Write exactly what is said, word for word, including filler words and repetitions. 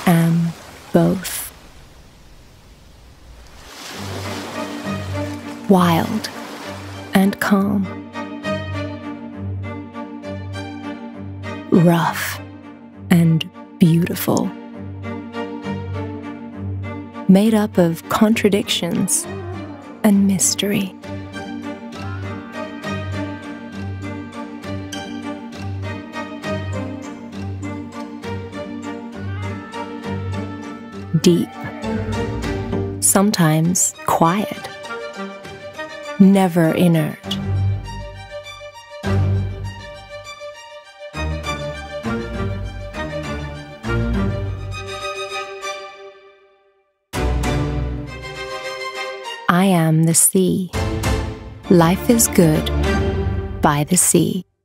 am both. Wild and calm. Rough and beautiful. Made up of contradictions and mystery. Deep. Sometimes quiet. Never inert. I am the sea. Life is good by the sea.